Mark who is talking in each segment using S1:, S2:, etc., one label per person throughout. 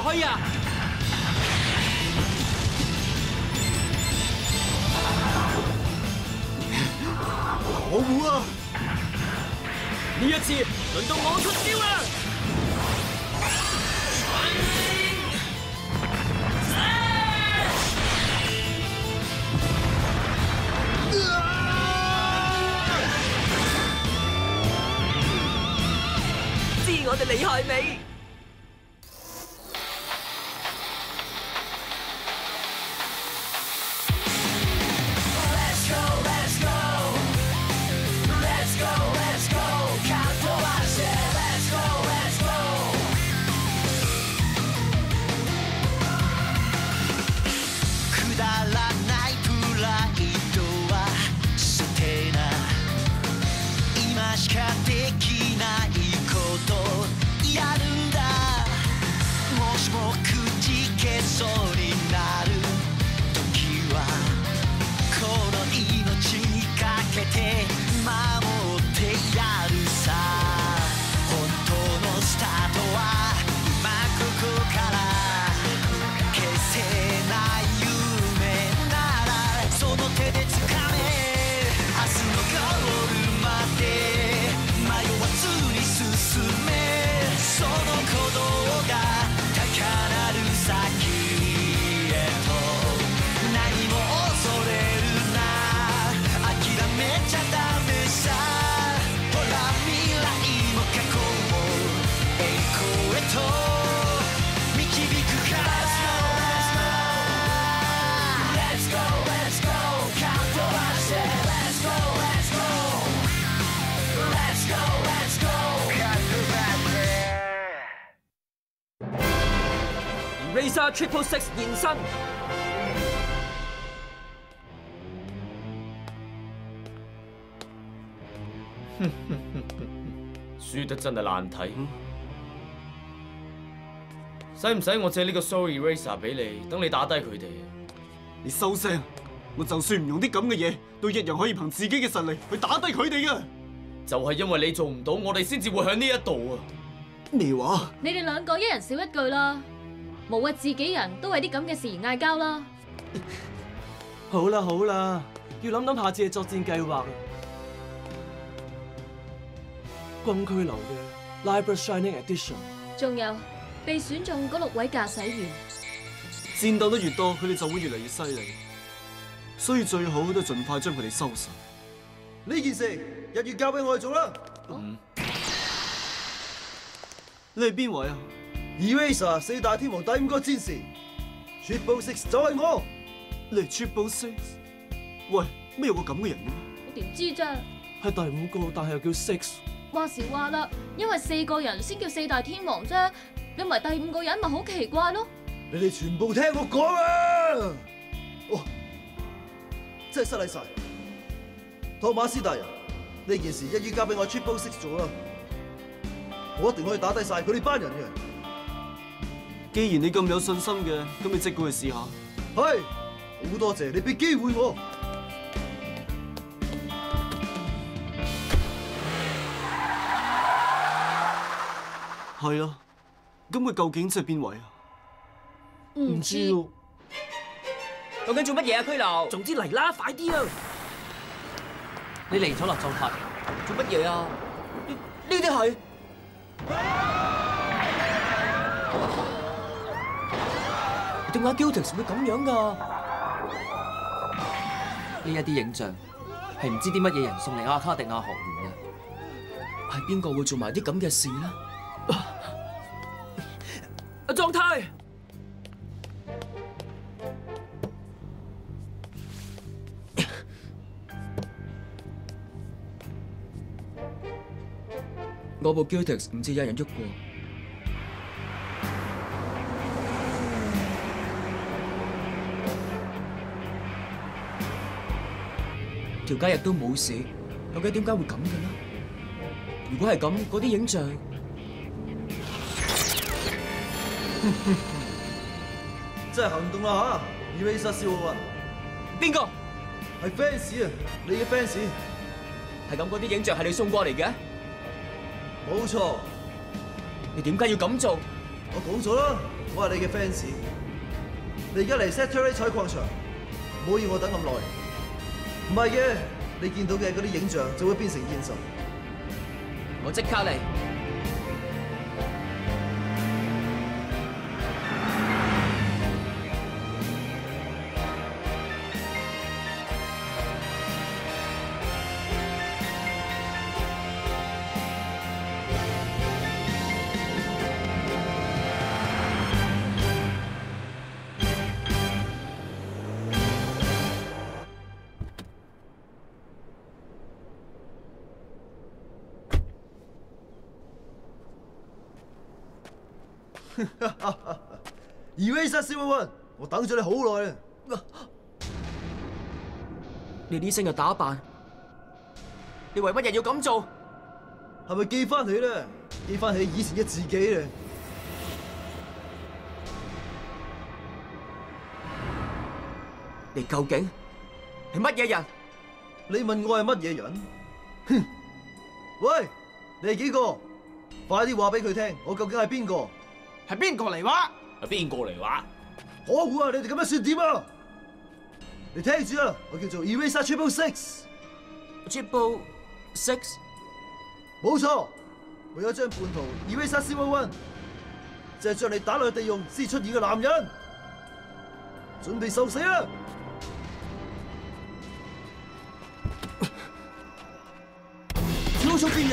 S1: 去啊！
S2: 可惡啊！
S1: 呢一次輪到我出招啦！知我哋厲害未？ Razer Triple Six 現身，輸得真係難睇。使唔使我借呢個 Soul Eraser 俾你，等你打低佢哋？
S2: 你收聲！我就算唔用啲咁嘅嘢，都一樣可以憑自己嘅實力去打低佢哋嘅。
S1: 就係因為你做唔到，我哋先至會喺呢一度啊！
S2: 咩話？
S3: 你哋兩個一人少一句啦。 冇謂自己人都為啲咁嘅事而嗌交啦！
S4: 好啦好啦，要諗諗下次嘅作戰計劃。軍區流嘅 Liber Shining Edition，
S3: 仲有被選中嗰6位駕駛員。
S2: 戰鬥得越多，佢哋就會越嚟越犀利，所以最好都盡快將佢哋收拾。
S5: 呢件事日月交俾我哋做啦。
S2: 你係邊位啊？
S5: Eraser 4大天王第5個戰士 ，Triple Six 就係我。
S2: 你係 Triple Six？ 喂，咩有個咁嘅人嘅咩？
S3: 我點知啫？
S4: 係第5個，但係又叫 Six。
S3: 話時話啦，因為4個人先叫4大天王啫，有埋第5個人咪好奇怪咯。
S5: 你哋全部聽我講啊！哦，真係失禮晒。托馬斯大人，呢件事一於交俾我 Triple Six 做啦，我一定可以打低晒佢哋班人嘅。
S2: 既然你咁有信心嘅，咁你即管去試下。
S5: 係，好多謝你俾機會我。
S2: 係啊，咁佢究竟即係邊位啊？
S3: 唔知。究
S1: 竟做乜嘢啊？拘留。
S4: 總之嚟啦，快啲啊！你嚟咗啦，壯太。
S1: 做乜嘢啊？呢啲係。 點解 Giltix 會咁樣㗎？
S6: 呢一啲影像係唔知啲乜嘢人送嚟阿卡迪亞學園嘅，
S1: 係邊個會做埋啲咁嘅事呢？阿壯太，我部 Giltix 唔知有人喐過。 條街亦都冇事，究竟點解會咁嘅呢？如果係咁，嗰啲影像，
S5: 真係行動啦嚇 ！Eraser 笑我啊！
S1: 邊個？
S5: 係 fans 啊！你嘅 fans
S1: 係咁，嗰啲影像係你送過嚟嘅？
S5: 冇錯。
S1: 你點解要咁做？
S5: 我講咗啦，我係你嘅 fans。你而家嚟 Saturday 採礦場，唔好要我等咁耐。唔係嘅，你見到嘅嗰啲影像就會變成現實。
S1: 我即刻嚟。
S5: Eraser Silver One，我等咗你好耐啦。
S1: 你呢身嘅打扮，你為乜嘢要咁做？
S5: 係咪記翻起咧？記翻起以前嘅自己咧？
S1: 你究竟係乜嘢人？
S5: 你問我係乜嘢人？哼！喂，你係幾個？快啲話俾佢聽，我究竟係邊個？
S2: 係邊個嚟話？
S7: 係邊個嚟話？
S5: 可惡啊！你哋咁樣算點啊？你聽住啊！我叫做 Eraser Triple Six。Triple
S1: Six？
S5: 冇錯，我有一張叛徒 Eraser Silver One，就係將你打落去地獄先出現嘅男人，準備受死啦！超速變形。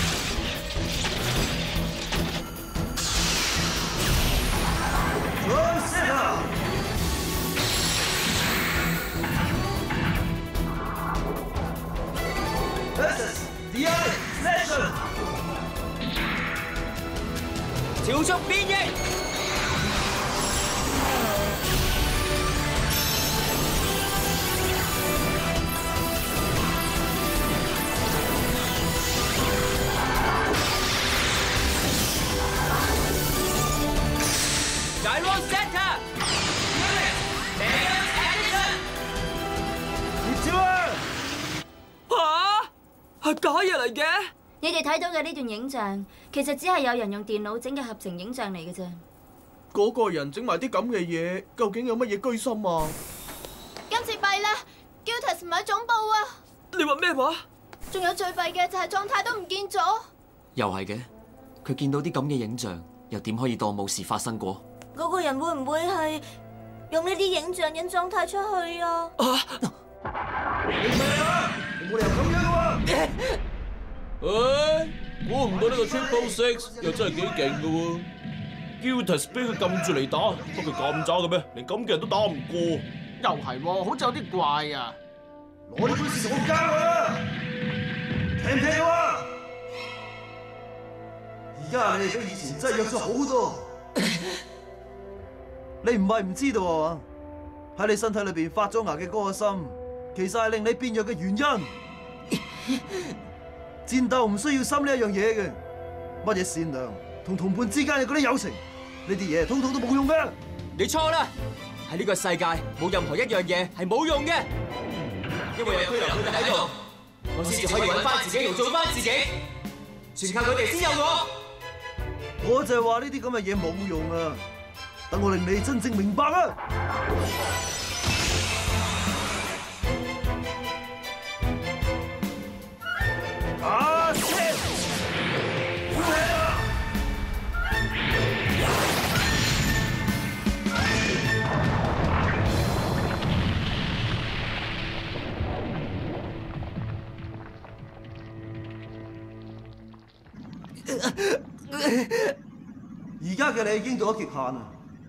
S1: 超速變形 ！Gyro Center，
S5: 接招啊！
S1: 嚇，係假嘢嚟嘅。
S8: 你哋睇到嘅呢段影像，其實只係有人用電腦整嘅合成影像嚟嘅啫。
S4: 嗰個人整埋啲咁嘅嘢，究竟有乜嘢居心啊？
S3: 今次弊啦 ，Gildas 唔喺總部啊！
S1: 你話咩話？
S3: 仲有最弊嘅就係狀態都唔見咗。
S6: 又係嘅，佢見到啲咁嘅影像，又點可以當冇事發生過？
S8: 嗰個人會唔會係用呢啲影像引狀態出去啊？
S5: 你唔係啊！你冇理由咁樣嘅喎！
S7: 估唔到呢個 Triple Six 又真係幾勁嘅喎 ！Gildas 俾佢撳住嚟打，不過佢咁渣嘅咩？連咁嘅人都打唔過。
S2: 又係喎，好似有啲怪啊！
S5: 攞啲本事同我交啊！聽唔聽到啊？而家你哋比以前真係弱咗好多。你唔係唔知道啊？喺你身體裏邊發咗芽嘅嗰個心，其實係令你變弱嘅原因。戰鬥唔需要心呢一樣嘢嘅，乜嘢善良同同伴之間嘅嗰啲友情，呢啲嘢通通都冇用嘅。
S1: 你錯啦！喺呢個世界冇任何一樣嘢係冇用嘅，因為有拘留佢哋喺度，我先至可以揾翻自己同做翻自己，全靠佢哋先有我。
S5: 我就係話呢啲咁嘅嘢冇用啊！等我令你真正明白啊！啊！而家嘅你已經到咗極限啦！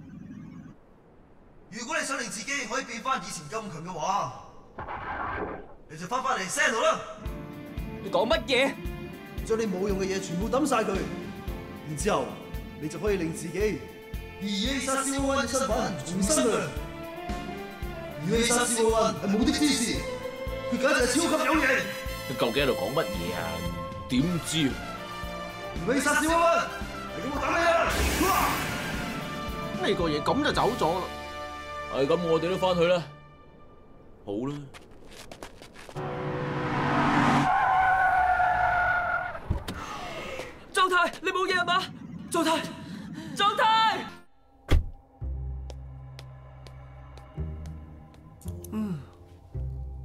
S5: 如果你想令自己可以變翻以前咁強嘅話，你就翻嚟 set 度啦！
S1: 你講乜嘢？
S5: 將你冇用嘅嘢全部抌晒佢，然之後你就可以令自己以 Eraser Silver One 嘅身份重新亮。Eraser Silver One 係無敵之士，佢簡直係超級有型。
S7: 佢究竟喺度講乜嘢啊？點知
S5: ？Eraser Silver One，係咁我打你啊！
S2: 呢個嘢咁就走咗啦。
S7: 係咁，我哋都翻去啦。好啦。
S1: 狀態，你冇嘢啊嘛？狀態，狀態。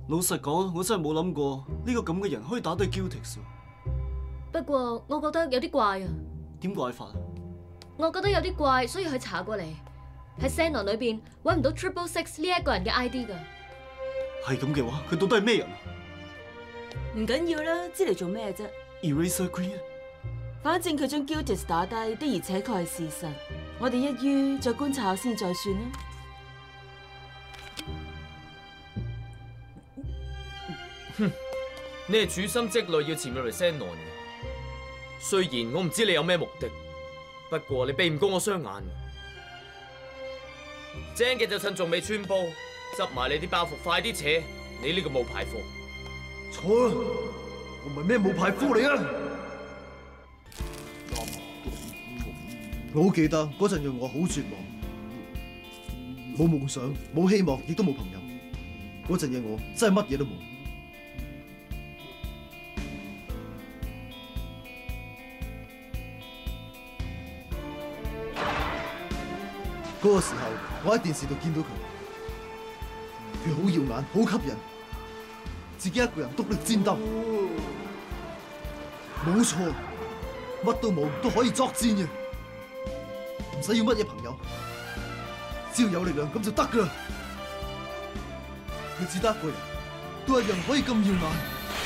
S2: 老實講，我真係冇諗過呢個咁嘅人可以打低 Gutex。
S3: 不過我覺得有啲怪啊。
S2: 點怪法啊？
S3: 我覺得有啲怪，所以去查過嚟。喺 Xenon 裏邊揾唔到 666呢一個人嘅 ID 㗎。
S2: 係咁嘅話，佢到底係咩人啊？
S9: 唔緊要啦，知嚟做咩啫
S2: ？Eraser Green。
S9: 反正佢將 Gutex 打低的而且確係事實，我哋一於再觀察下先再算啦。
S1: 哼，你係處心積慮要潛入嚟 Xenon 嘅。雖然我唔知你有咩目的，不過你避唔過我雙眼。正嘅就趁仲未穿煲，執埋你啲包袱，快啲扯！你呢個冒牌貨。
S5: 錯啦，我唔係咩冒牌貨嚟啊！我好記得嗰陣嘅我好絕望，冇夢想，冇希望，亦都冇朋友。嗰陣嘅我真係乜嘢都冇。嗰個時候，我喺電視度見到佢，佢好耀眼，好吸引，自己一個人獨力戰鬥，冇錯，乜都冇都可以作戰嘅，唔使要乜嘢朋友，只要有力量咁就得噶啦。佢只得一個人，都一樣可以咁耀眼，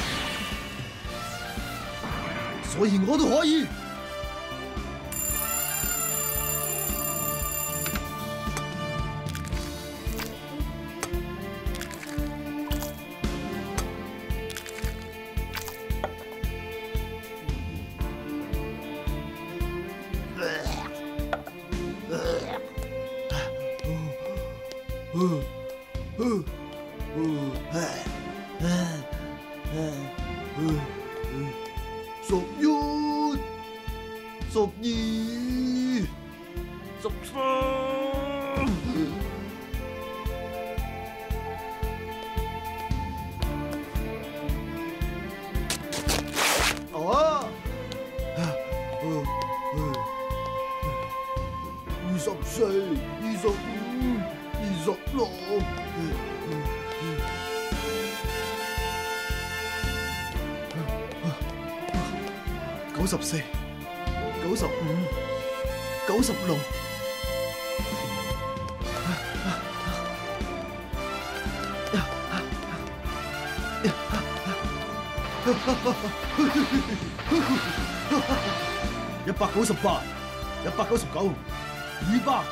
S5: 所以我都可以。94、95、96。198、199、200。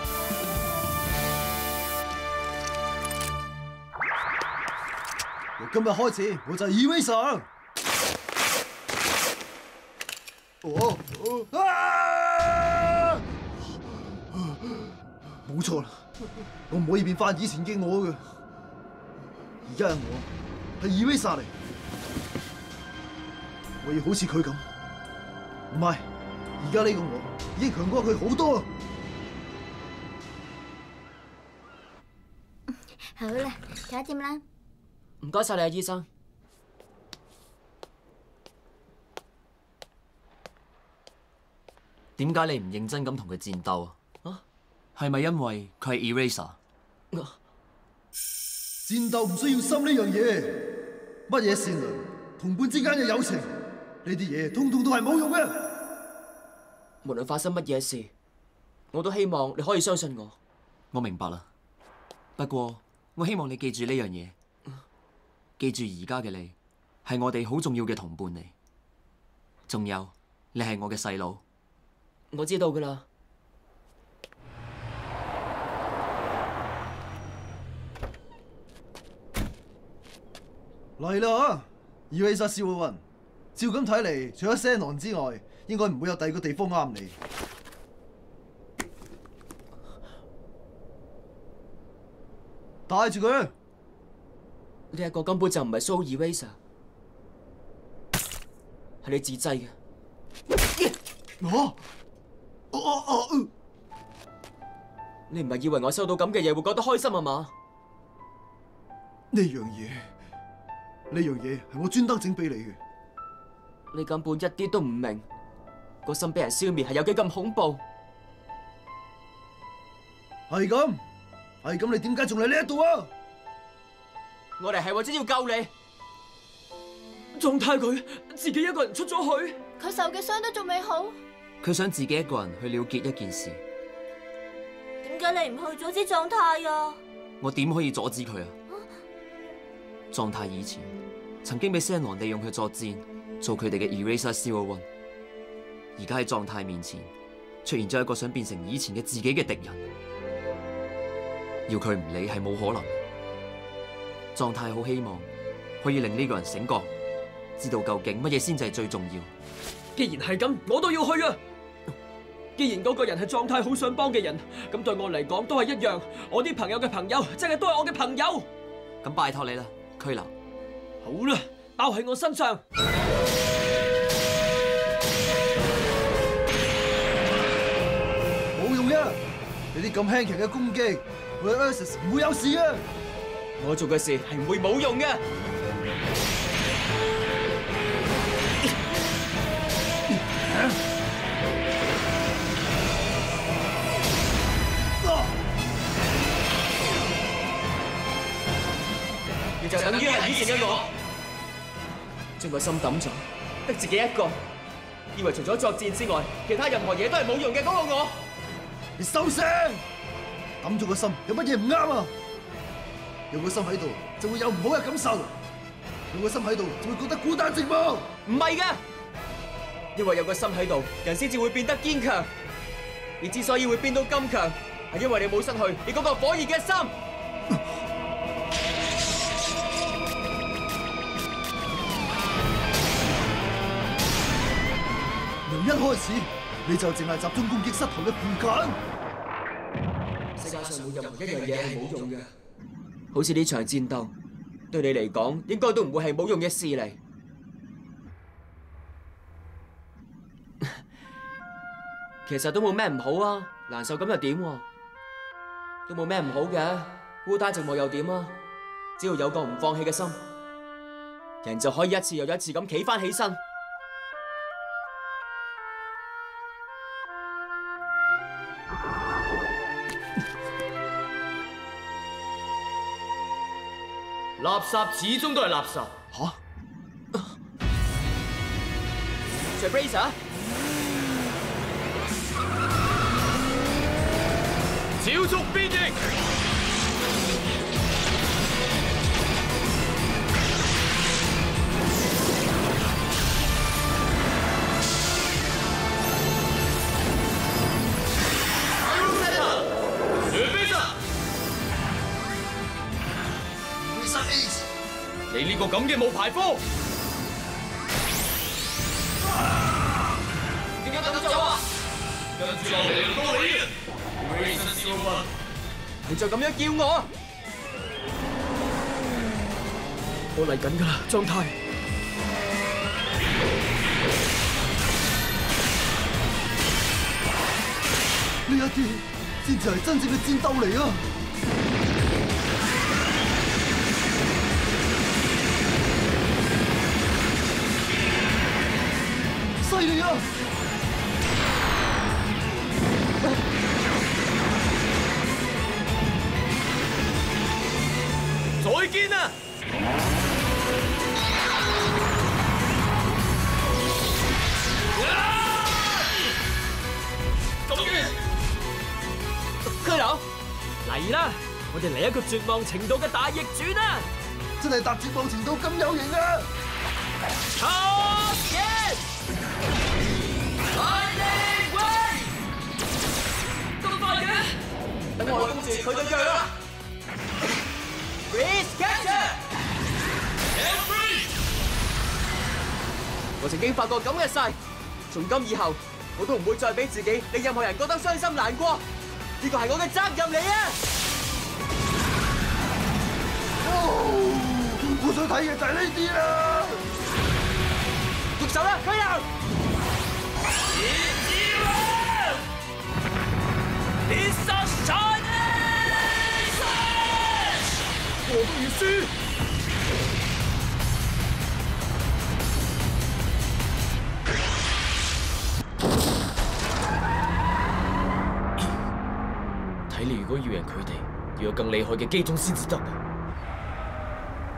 S5: 由今日開始，我就係 Eraser。冇錯啦，我唔可以變翻以前嘅我嘅。而家嘅我係 Eraser嚟，我要好似佢咁。唔係，而家呢個我已經強過佢好多啦。
S8: 好啦，搞掂啦。
S6: 唔該晒你啊，醫生。點解你唔認真咁同佢戰鬥啊？係咪因為佢係 Eraser？
S5: 戰鬥唔需要心呢樣嘢，乜嘢善良、同伴之間嘅友情，呢啲嘢通通都係冇用嘅。
S6: 無論發生乜嘢事，我都希望你可以相信我。我明白啦，不過我希望你記住呢樣嘢，記住而家嘅你係我哋好重要嘅同伴嚟，仲有你係我嘅細佬。我知道噶啦。
S5: 嚟啦，Eraser 少雲，照咁睇嚟，除咗 Xenon 之外，應該唔會有第二個地方啱你。帶住佢。
S6: 呢一個根本就唔係 Soul Eraser， 係你自製嘅。你唔係以為我收到咁嘅嘢會覺得開心啊嘛？
S5: 呢樣嘢係我專登整俾你嘅。
S6: 你根本一啲都唔明，個心俾人消滅係有幾咁恐怖。
S5: 係咁，你點解仲嚟呢一度啊？
S1: 我哋係為咗要救你。
S4: 狀態佢自己一個人出咗去，
S8: 佢受嘅傷都仲未好，
S6: 佢想自己一個人去了結一件事。
S8: 點解你唔去阻止狀態啊？
S6: 我點可以阻止佢啊？狀態以前曾經俾聲狼利用佢作戰，做佢哋嘅 Eraser Zero One。而家喺狀態面前出現咗一個想變成以前嘅自己嘅敵人，要佢唔理係冇可能。狀態好希望可以令呢個人醒覺，知道究竟乜嘢先至係最重要。
S4: 既然係咁，我都要去啊！既然嗰個人係狀態好想幫嘅人，咁對我嚟講都係一樣。我啲朋友嘅朋友，即係都係我嘅朋友。
S6: 咁拜託你啦，拘留。
S4: 好啦，包喺我身上。
S5: 冇用嘅，你啲咁輕騎嘅攻擊，我嘅 Ursus 唔會有事嘅。
S1: 我做嘅事係唔會冇用嘅。你就等於係以前嘅我，將個心抌咗，得自己一個，以為除咗作戰之外，其他任何嘢都係冇用嘅嗰個我。
S5: 你收聲！抌咗個心有乜嘢唔啱啊？有個心喺度就會有唔好嘅感受，有個心喺度就會覺得孤單寂寞。
S1: 唔係㗎，因為有個心喺度，人先至會變得堅強。你之所以會變到咁強，係因為你冇失去你嗰個火熱嘅心。
S5: 由一開始你就淨係集中攻擊膝頭嘅附近。
S1: 世界上冇任何一樣嘢係冇用嘅，好似呢場戰鬥，對你嚟講應該都唔會係冇用嘅事嚟。其實都冇咩唔好啊，難受咁又點喎？都冇咩唔好嘅，孤單寂寞又點啊？只要有個唔放棄嘅心，人就可以一次又一次咁企返起身。
S7: 垃圾始終都係垃圾。
S1: 吓？Tracer，
S7: 超速變形。你呢個咁嘅冒牌貨，
S1: 點解咁做啊？
S7: 跟住落嚟輪到你啊！
S1: 你再咁樣叫我，
S4: 我嚟緊㗎啦，狀態。
S5: 呢一啲先至係真正嘅戰鬥嚟啊！犀利啊！
S7: 再見啊！
S1: 拘留，
S4: 嚟啦！我哋嚟一個絕望程度嘅大逆轉啊！
S5: 真係達絕望程度咁有型啊！
S1: 好嘢！咁快嘅？等我攻住佢對腳啦 ！Freeze catcher！我曾經發過咁嘅誓，從今以後我都唔會再俾自己令任何人覺得傷心難過。呢個係我嘅責任嚟啊！
S5: 我想睇嘅就係呢啲啦！
S1: 喐手啦，拘留！
S7: 我不如輸。睇嚟如果要贏佢哋，要有更厲害嘅機種先至得。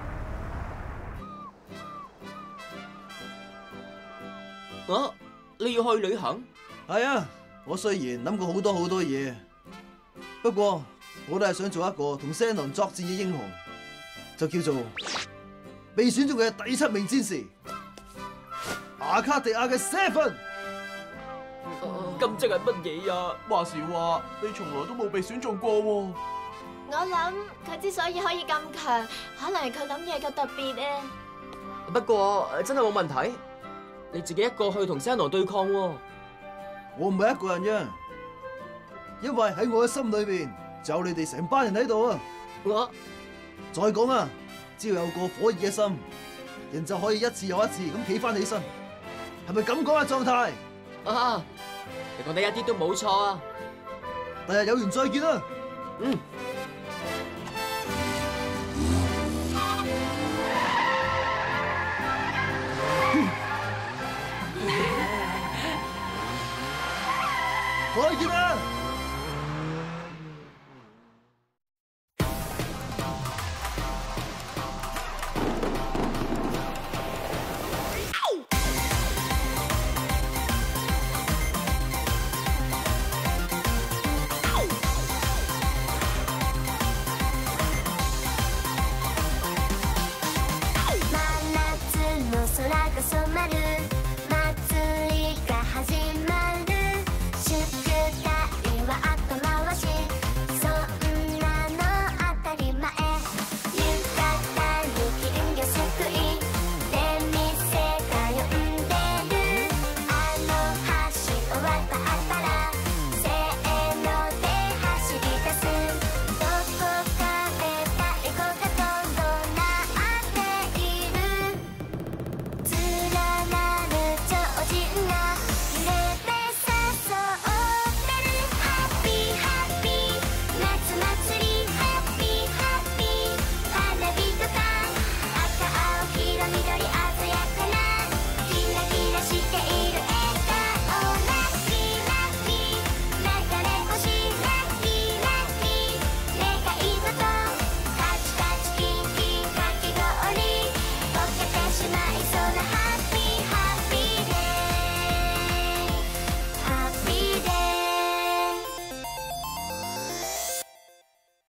S6: 你要去旅行？
S5: 係啊，我雖然諗過好多嘢，不過我都係想做一個同 Xenon 作戰嘅英雄，就叫做被選中嘅第7名戰士阿卡迪亞嘅 Seven。
S4: 咁即係乜嘢啊？
S2: 話時話，你從來都冇被選中過喎。
S10: 我諗佢之所以可以咁強，可能係佢諗嘢嘅特別啊。
S1: 不過真係冇問題，你自己一個去同 Xenon 對抗喎。
S5: 我唔係一個人啫，因為喺我嘅心裏邊就有你哋成班人喺度啊！再講啊，只要有個火熱嘅心，人就可以一次又一次咁企翻起身，係咪咁講啊？狀態
S1: 啊，你講得一啲都冇錯啊！
S5: 第日有緣再見啦！
S1: 嗯。